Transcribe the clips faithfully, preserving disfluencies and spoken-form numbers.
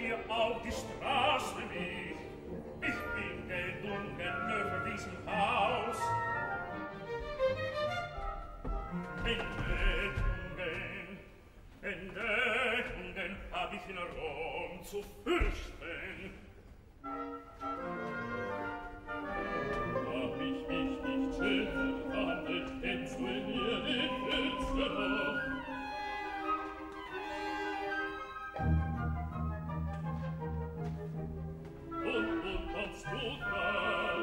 mir auf die Straße mich. Ich bin gedungen über diesem Haus. Entdeckungen, Entdeckungen hab ich in Rom zu fürchten. Hab ich mich nicht schön verwandelt, kennst du in mir den Künstler noch? Und, und kommst du dran?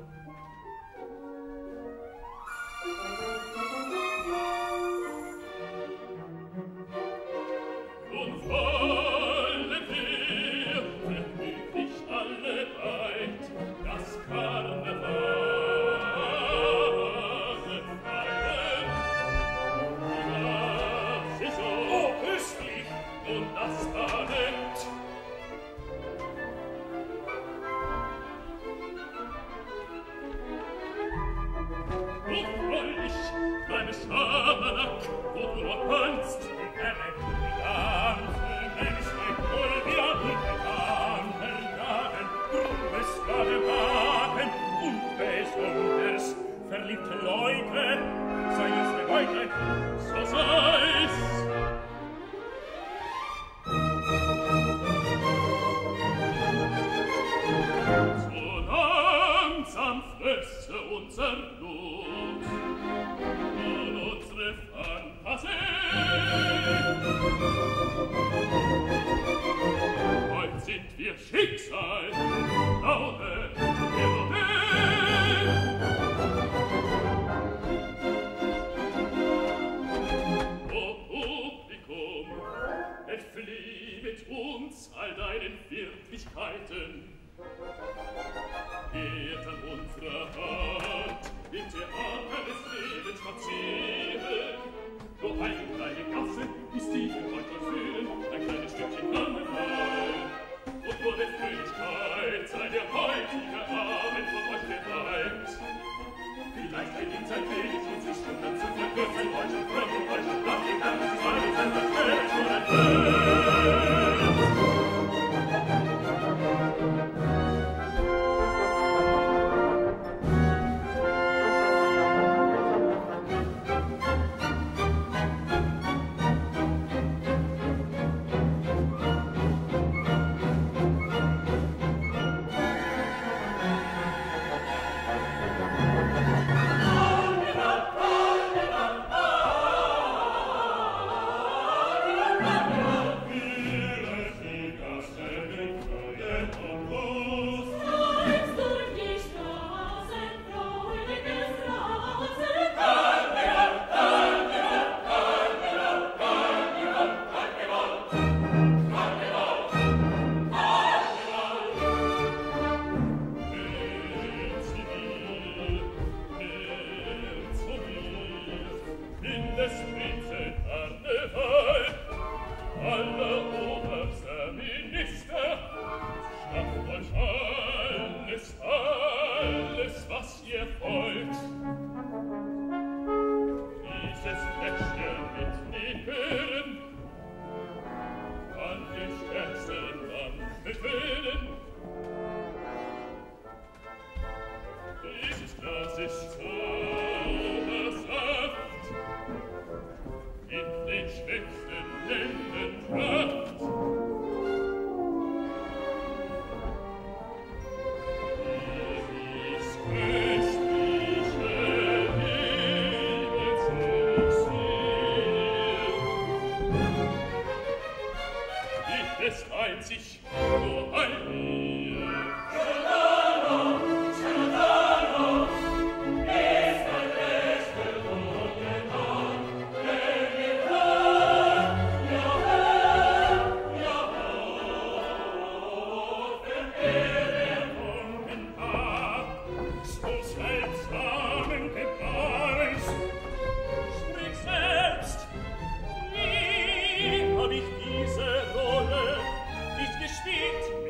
Und wollen wir vergnüglich alle weit das Karneval feiern? Das ist so köstlich und das Talent. Und freulich beim Schabernack, wo du noch tanzt, die Herren, die ganze Menschen, wohl wir untertan, verjagen, grubes Gadewagen und besonders verliebte Leute, sei es der Beute, so sei's. So langsam flösse unser Blut und unsere Fantasie. Heut sind wir Schicksal, Laune, Melodie. O Publikum, entflieh mit uns all deinen Wirklichkeiten. Geht an unserer Hand, im Theater des Lebens spazieren. Nur eine kleine Gasse ist tief in Deutschland fühlen, ein kleines Stückchen Karneval. Und nur der Fröhlichkeit sei der heutige Abend von euch bereit. Vielleicht verdient sein Weg und sich Stunden zu verkürzen. Deutschland, Frankreich, Deutschland, nach dem Ganzen, die Säule sind das Welt schon ein Welt. Hab ich diese Rolle nicht gespielt?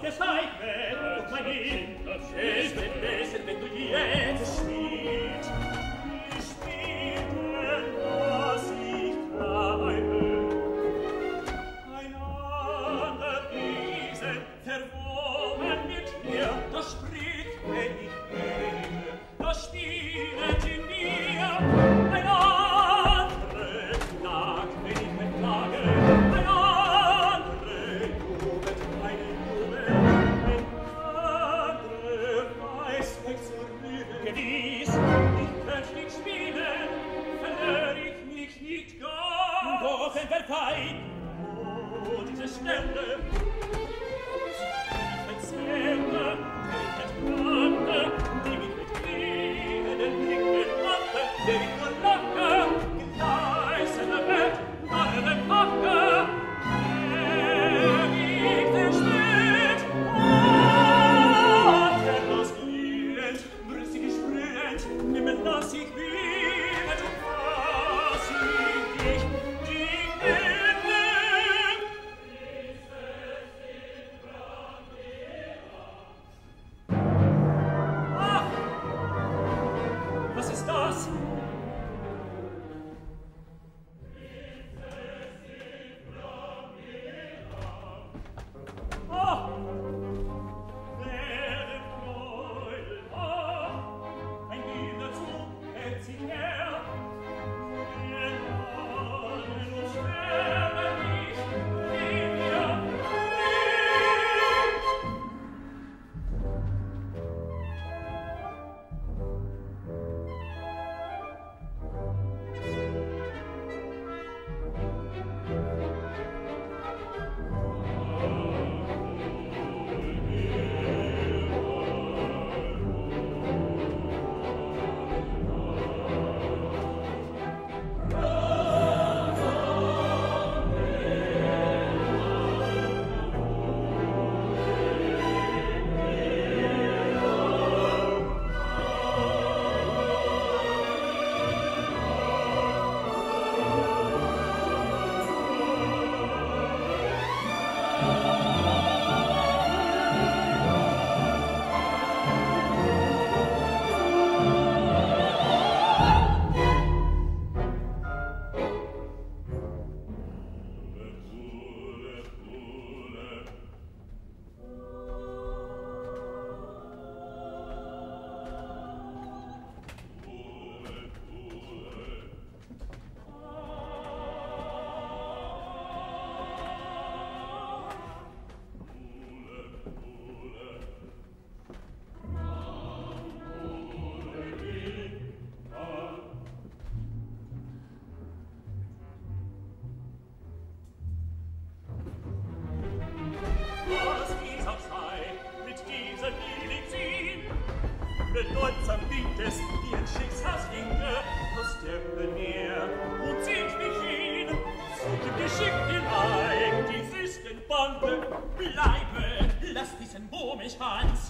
bedeutsam liegt es, wie ein Schicksalslinge aus dem Meer und zieht mich hin, zieht geschickt hinein, die süßen Bande. Bleibe, lass diesen Wurm mich Hans.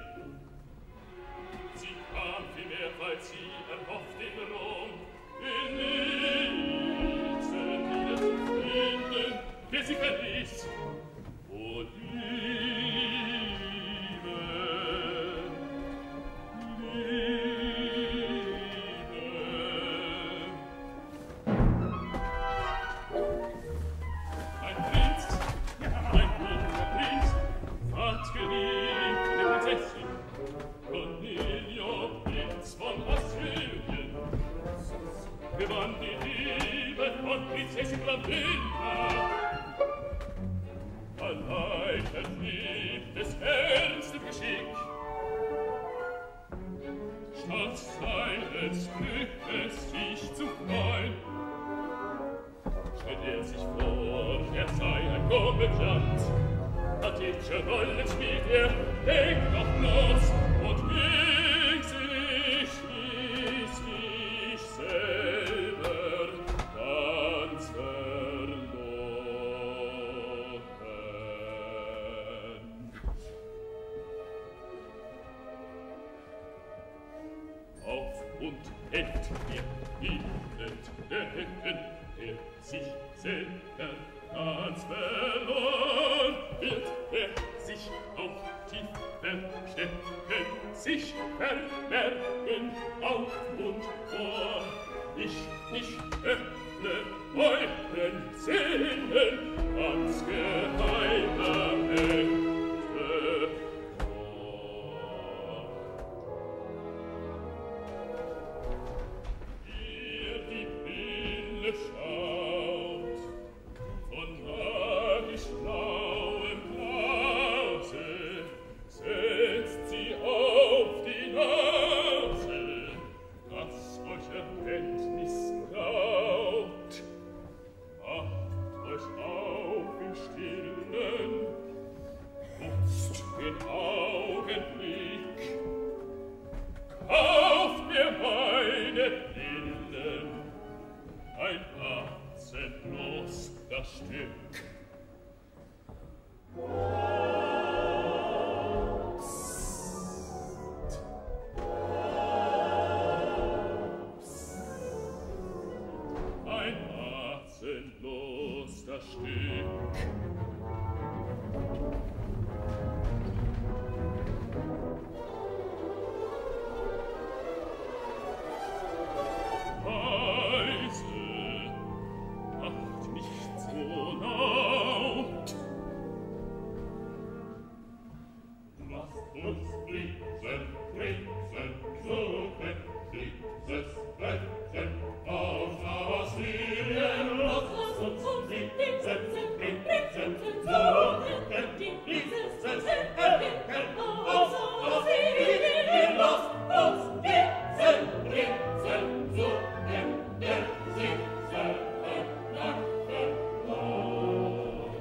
Sie kam vielmehr, weil sie erhofft in Rom, in an die Liebe von Prinzessin Bravilla. Allein verliebt des ernsten Geschick, statt seines Glückes sich zu freuen, stellt er sich vor, er sei ein Komödiant. Athenische Rollen spielt er, denkt doch bloß und will sich, sich selber ganz verloren. Auf und hält er ihn entdecken, er sich selber ganz verloren, wird er sich auch tief verstecken, sich verbergen auf und vor. Ich, ich öffne euren Sinnen ganz geheimer Ängste vor. Ihr die Brille schaut, von magisch blauem Glase, setzt sie auf die Nase, dass euch Erkenntnis graut. Macht euch auf im Stillen, nutzt den Augenblick, kauft mir meine Brillen, ein Herzenlos das Stück. Ein Herzenlos das Stück. Leise, macht nicht so laut. Lasst uns diesen Prinzen suchen, dieses Prinzen aus Assyrien. Lasst uns diesen Prinzen suchen, dieses Prinzen aus Assyrien. Lasst uns diesen Prinzen suchen, der sich selber nackten lohnt.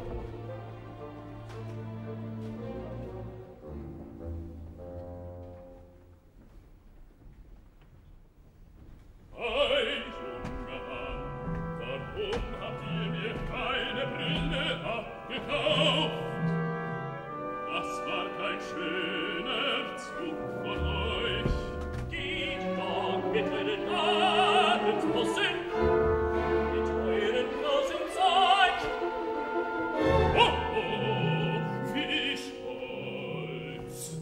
Ein junger Mann, warum habt ihr mir keine Brille abgekauft? Das war kein schöner Zug von euch. Geht doch mit euren Abendmussen, mit euren großen Zeug. Oh, oh, wie stolz!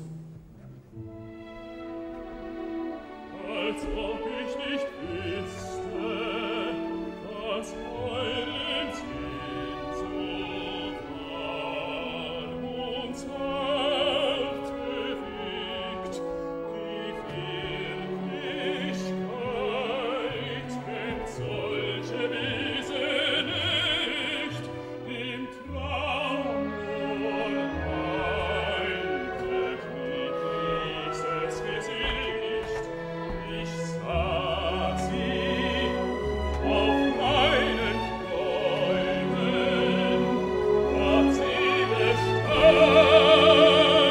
Als ob ich nicht wüsste, dass euren Sinn so warm und zart bewegt, die Wirklichkeit kennt solche Wesen nicht, im Traum nur eilte dieses Gesicht. Ich sah sie auf meinen Träumen, hat sie Gestalt.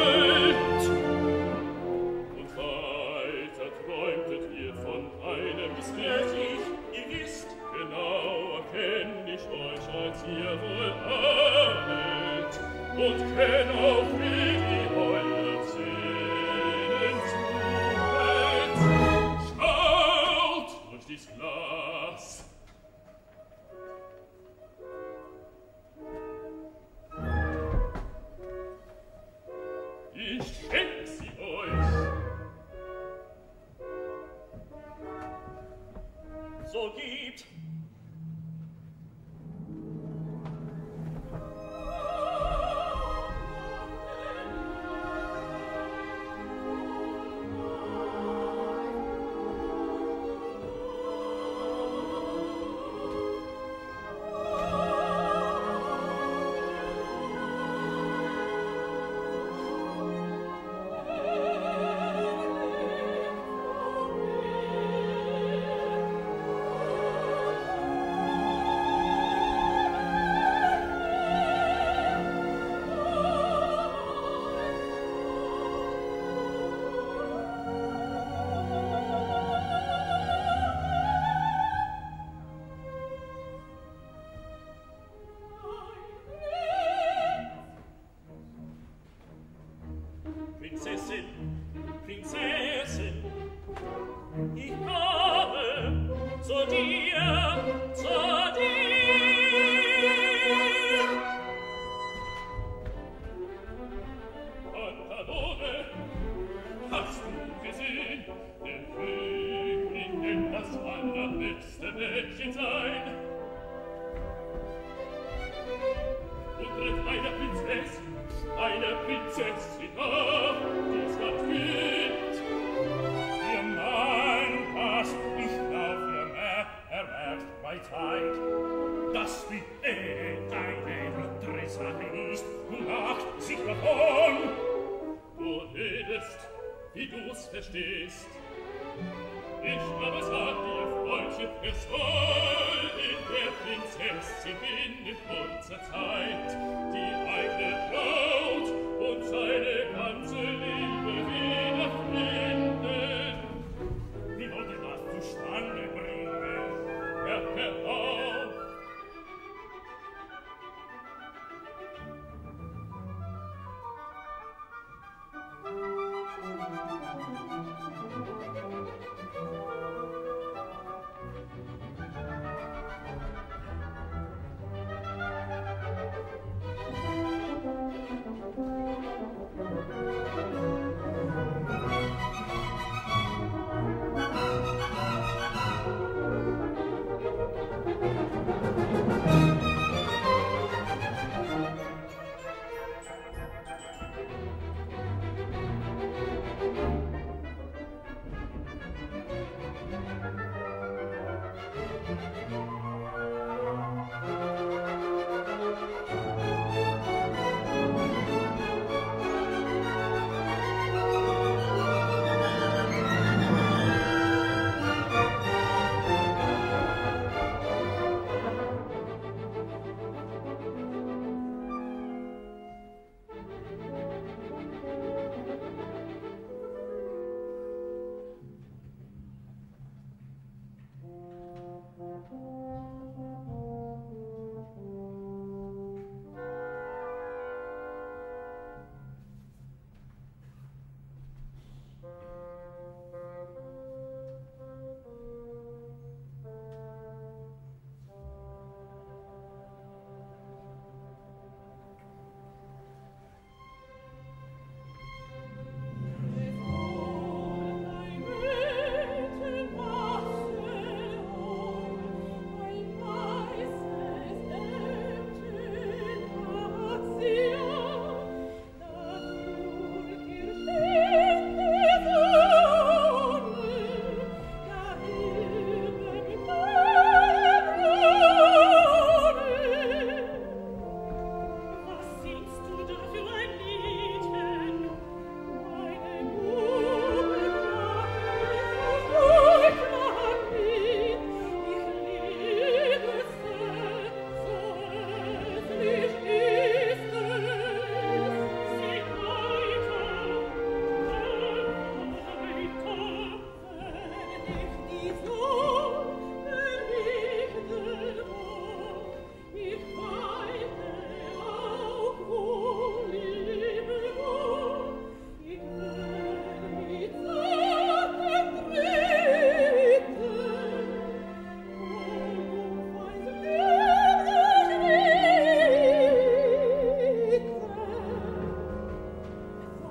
Und weiter träumtet ihr von einem Mystik. Ihr wisst, genau erkenn ich euch, als ihr wohl ahnet, und kenn auch, wie die euer Seelen suchet. Schaut durch dies Glas. Ich schenk sie euch. So gibt. Ich komme zu dir, zu dir. Pantaleone, hast du gesehen, der König nennt das allerletzte Mädchen sein. Und tritt eine Prinzessin, eine Prinzessin da, die's Gott gibt. Ihr Mann passt, ich glaub, ihr Mehr, er merkt bei Zeit, dass die Ehe deine Adresse ist und macht sich davon. Du redest, wie du's verstehst. Ich aber sag dir, Freundchen, er soll in der Prinzessin in kurzer Zeit die eigene Braut und seine ganze Liebe wiederfinden. Wie wollte das zustande bringen? Hör, hör auf!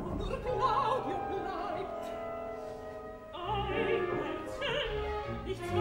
Nichts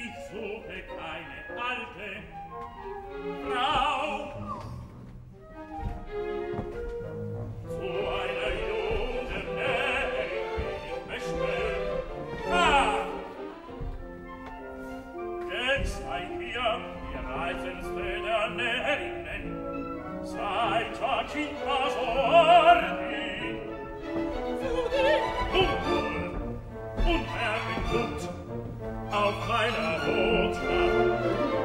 Ich suche keine alte Frau. Zu einer jungen Närrin bin ich bestellt. Ah! Jetzt seid ihr die reizendste der Närrinnen, seid Jacinta so ordin. Dunkel, unherrlich gut, auf meiner Botschaft.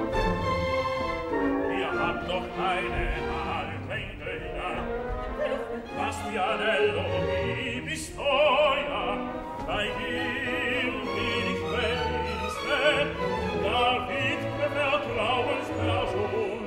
Ihr habt doch keine alten Götter, Bastianello die Pistoia, bei ihm bin ich Belliste, David Vertrauensperson.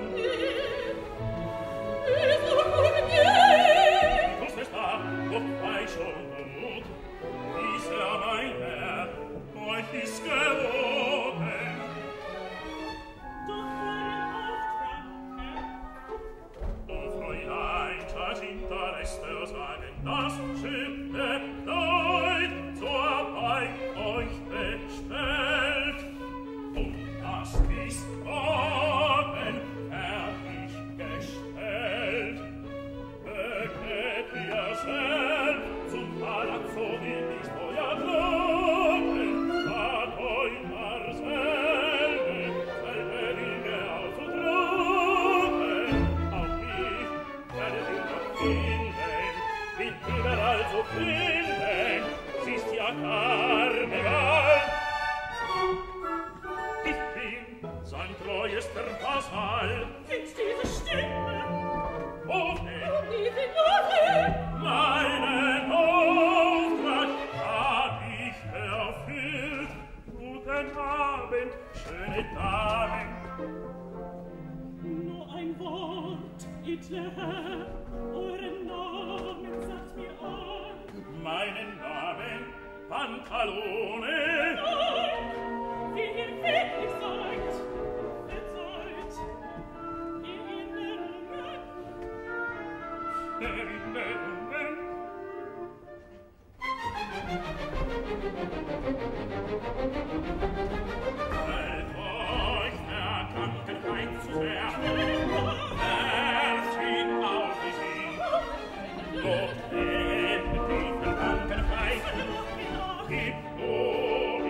Was ist da, doch weiß schon gut, dieser mein Herr euch ist gewogen. Doch euren Auftrag, Herr. O Fräulein, Jacinta lässt er sagen, das schöne Leut so bei euch bestellt. Und das ist oben fertiggestellt. Begnet ihr selbst zum Palazzo di Pistoia Glocken, hat euch Marcelle selbe Dinge auszudrücken. Auch ich werde sie noch finden, bin überall zu finden, sie ist ja Karneval. Ich bin sein treuester Vasall. Gibt's diese Stimme? Woher? Meinen Auftrag hab ich erfüllt. Guten Abend, schöne Damen. Nur ein Wort, edler Herr, euren Namen sagt mir an. Meinen Namen, Pantalone. Nein, wie ihr wirklich seid, verzeiht, Erinnerungen. Erinnerungen. Fällt euch der Krankenheit zu sehr, werft ihn auf die See. Doch endet die Krankenheit, gibt nur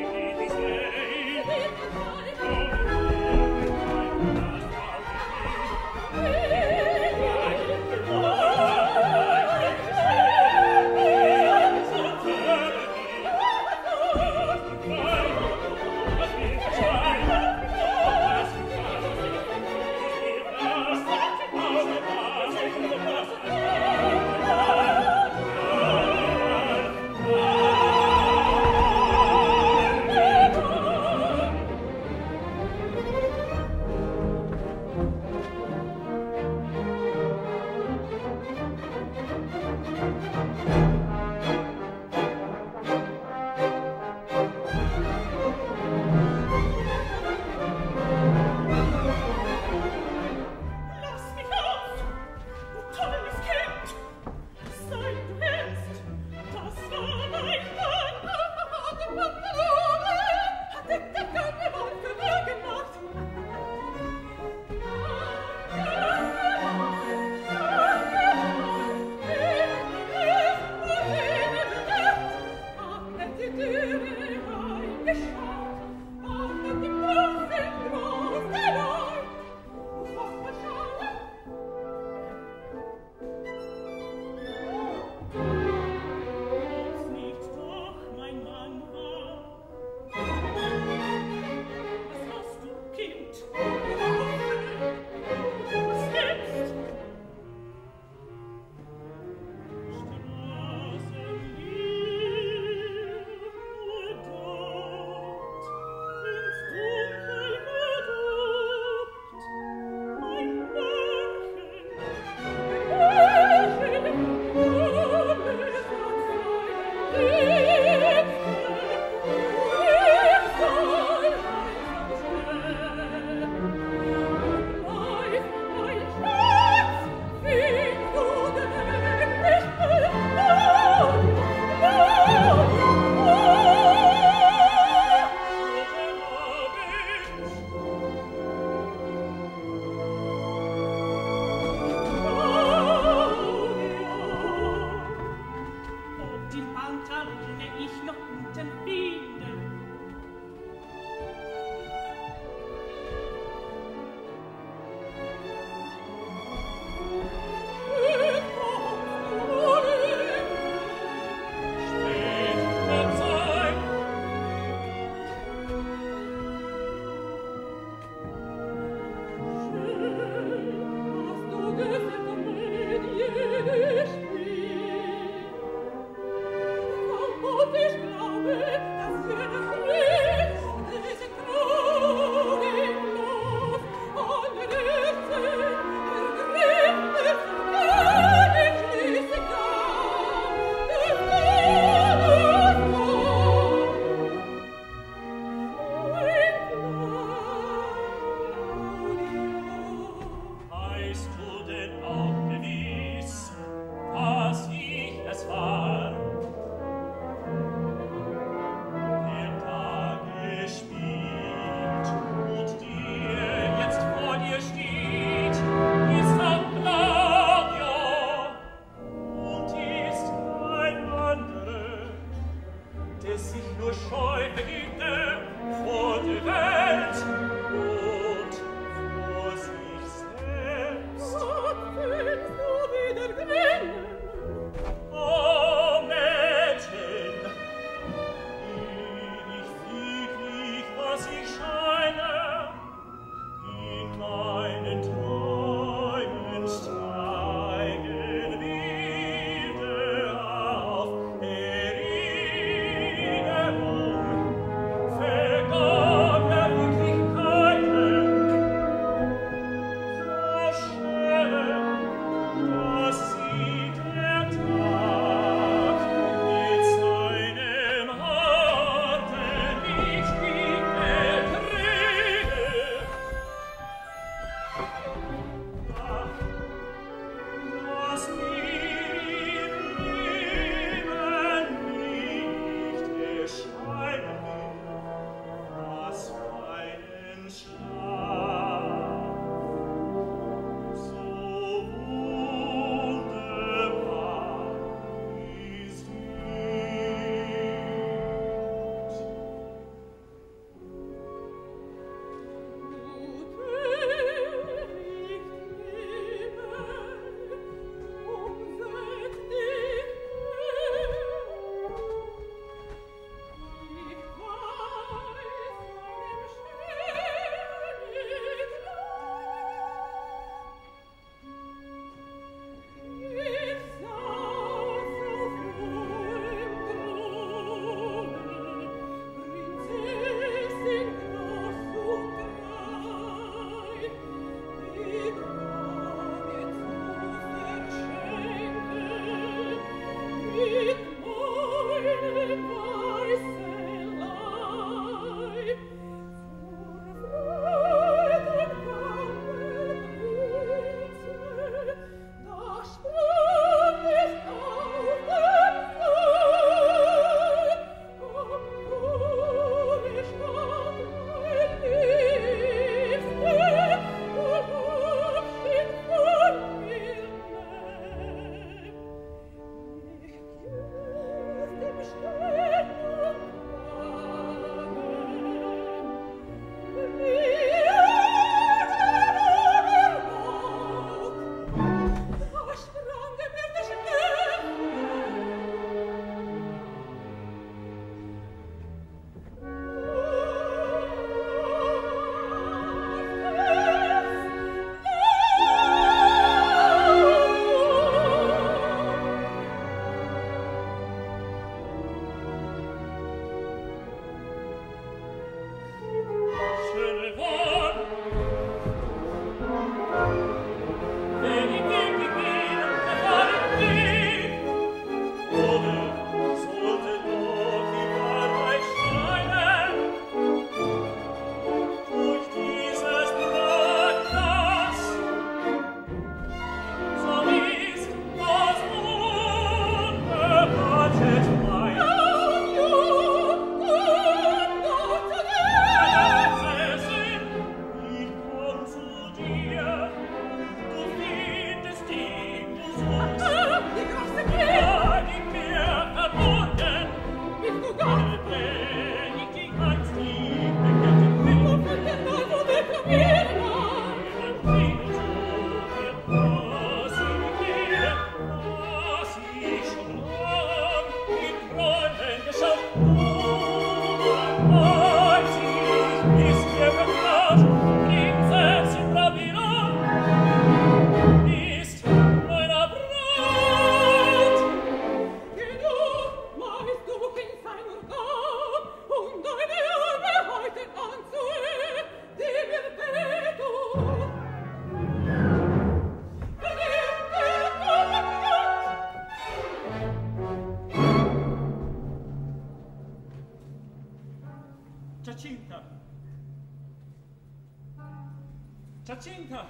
Giacinta!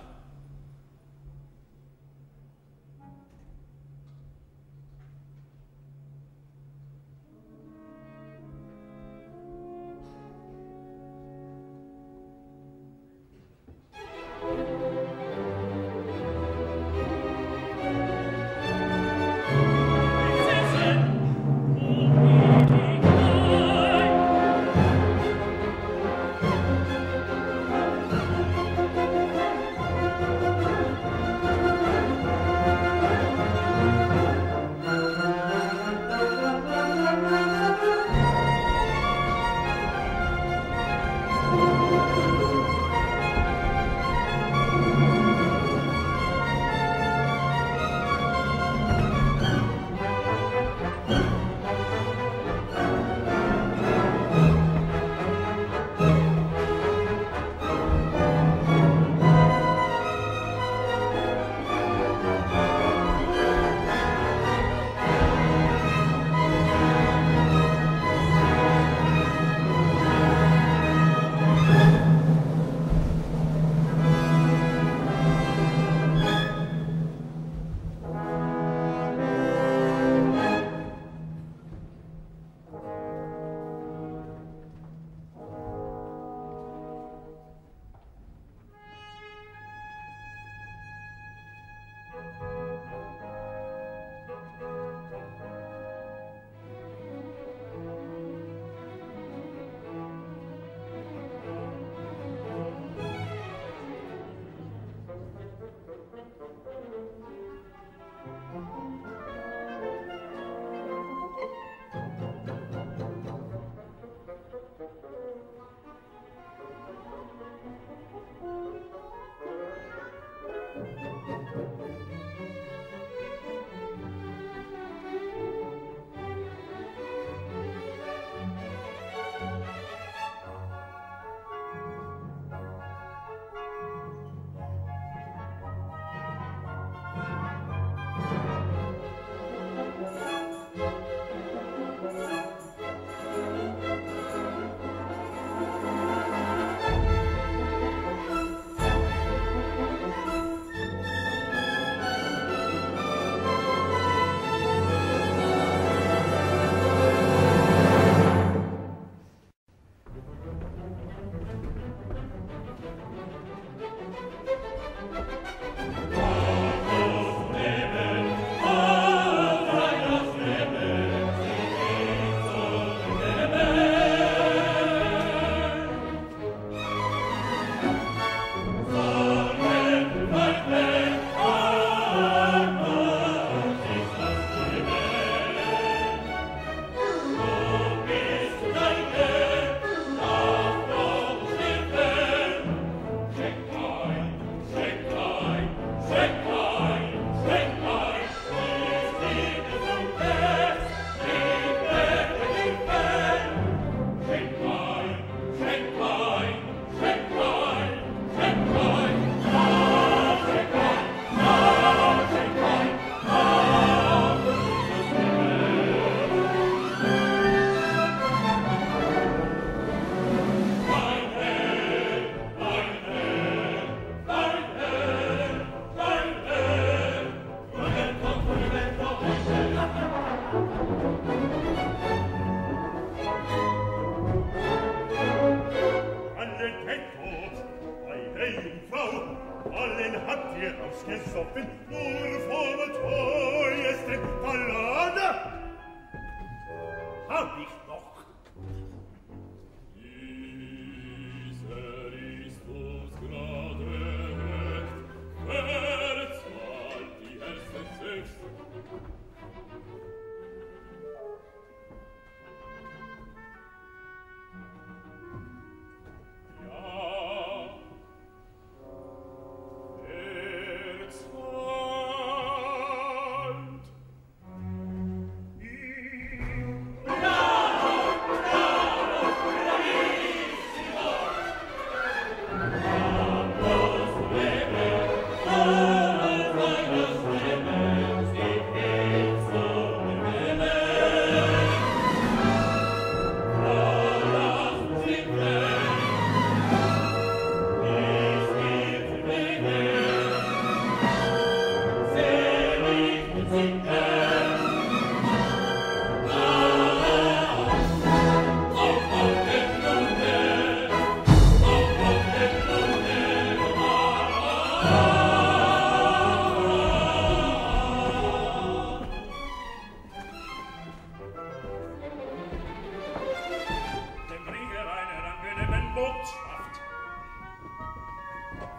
No!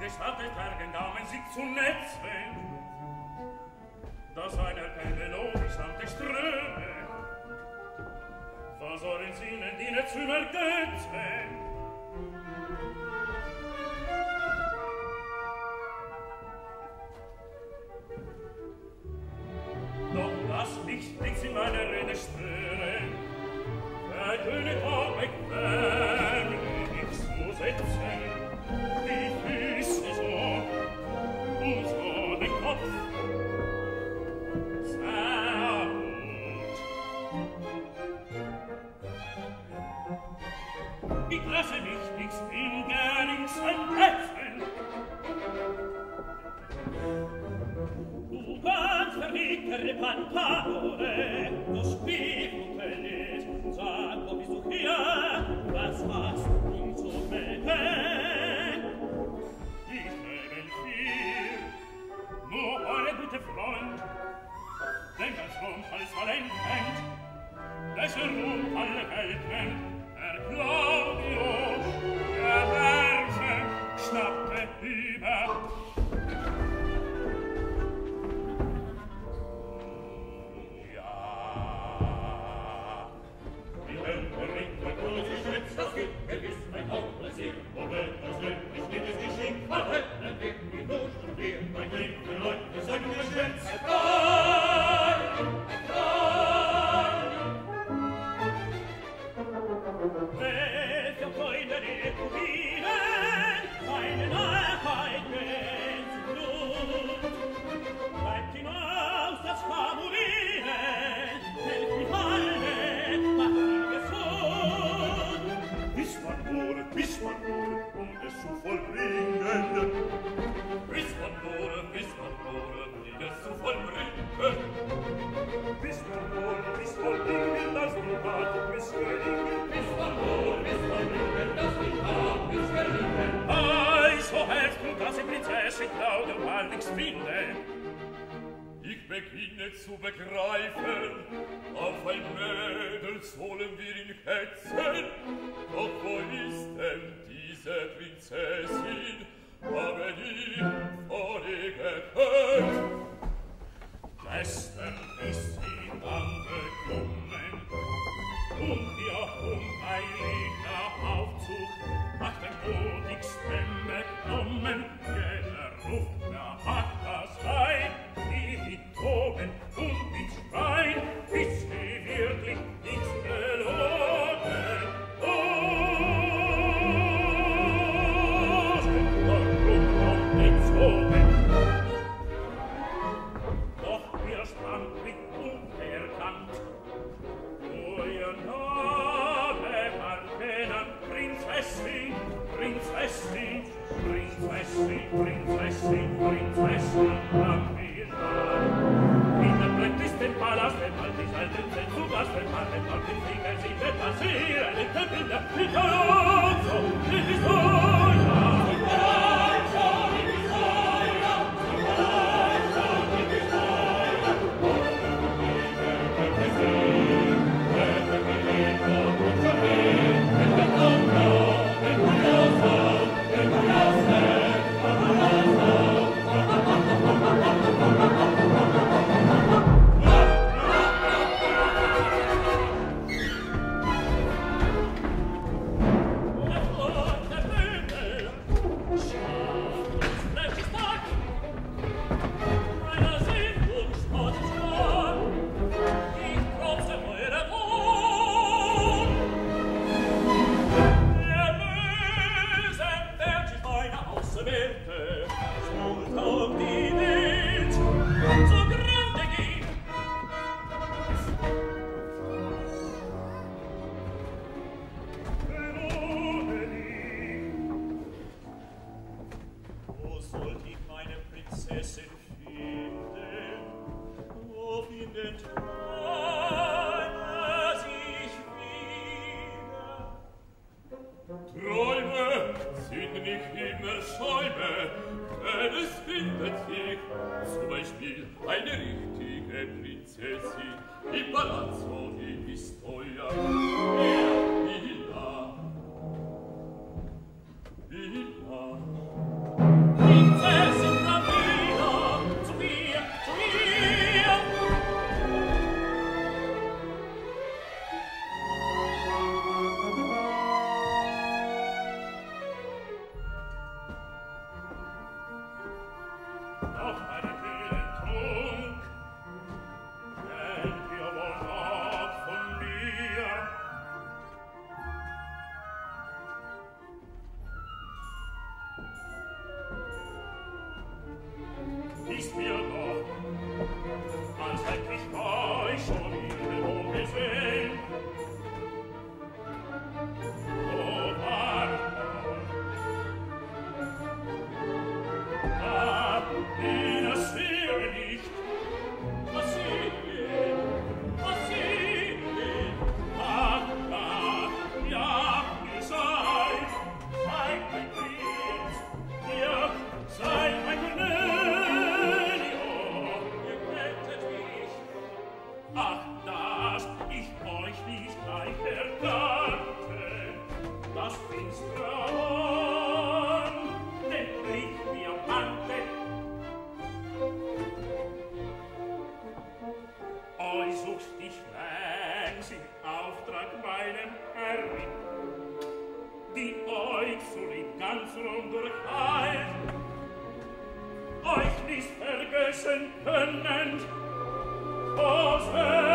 gestattet Bergen Damen sich zu netzen, dass einer Penelope samt der Ströme, was sollen sie ihnen dienen zu übergötzen? Doch lass mich nichts in meiner Rede stören, der König war bequem, nichts zu setzen, die Füße so, und so den Kopf. Sehr gut. Ich lasse mich nichts in geringsten Plätzen. Du ganz verlegtere Pantadore, du Spielhotelet, sag, wo bist du hier, was machst du uns so beten? Ich lebe viel, nur eure gute Freund, denk als Rum als Valenten, welche Ruhm alle Welten, der Claudio, der Verse, schnappte über. Das gibt gewiss ein Hauptpläsier, wo wird das wirklich nicht das Geschick, weil Höllner werden die Not und wir, mein liebe Leute, sagen wir stets, Erfreuen, Erfreuen. Welche Freunde der Kubinen, meine Nachheit gänzt Blut, bleibt hinaus das Fabulieren, helft die Halle, macht ihn gesund. Bis man wurde, bis man wurde, um es zu vollbringen. Bis man wurde, bis man wurde, um es zu vollbringen. Bis man wurde, bis vollbringen, das Dukat missgelingen. Bis man wurde, bis vollbringen, das Dukat missgelingen. Ei, so helft du, dass die Prinzessin Claudia mal nichts finde. Ich beginne zu begreifen, auf ein Mädel sollen wir ihn hetzen. Doch wo ist denn diese Prinzessin? Haben ihn vorgehört. Gestern ist sie angekommen, und wir um ein Lieder Aufzug nach dem mutigsten bekommen. Jeder ruft, wer hat das ein, die mit Toben und mit Schreien, bis sie wirklich nichts belohnen. Oh, warum kommt entzogen? Doch wir standen unerkannt. Nur ihr Name war genannt, Prinzessin, Prinzessin, Prinzessin, Prinzessin, Prinzessin, am Milan. In der prächtigsten Palast, wenn man sich alten Zelt zu Gast, wenn man den Ort in Finger sieht, etwas hier, eine Köpfinde, die Palazzo, die Pistoia, die Palazzo, die Pistoia, die Palazzo, die Pistoia. Villa, Villa. Ist mir doch, als hätt ich euch schon irgendwo gesehen. Oh, warte, ah, das wäre nicht, was sehen, was sehen, ah, ah, ja, ihr seid, seid mein Prinz, ihr seid mein Cornelio, ihr rettet mich. Ach, dass ich euch nicht gleich erkannte, das finstere Horn, den Blick mir wandte. Euch sucht ich längst im Auftrag meinem Herrin, die euch so lieb ganz rund durcheilt, euch nicht vergessen können, o